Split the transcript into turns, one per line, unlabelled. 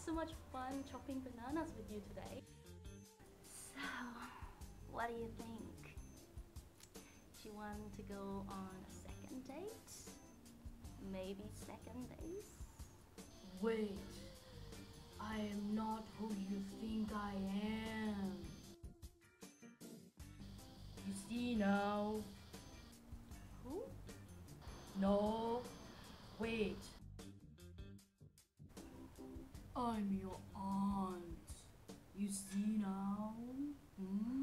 so much fun chopping bananas with you today. So, what do you think? Do you want to go on a second date? Maybe second days?
Wait, I am not who you think I am. You see now?
Who?
No, wait. I'm your aunt. You see now? Hmm?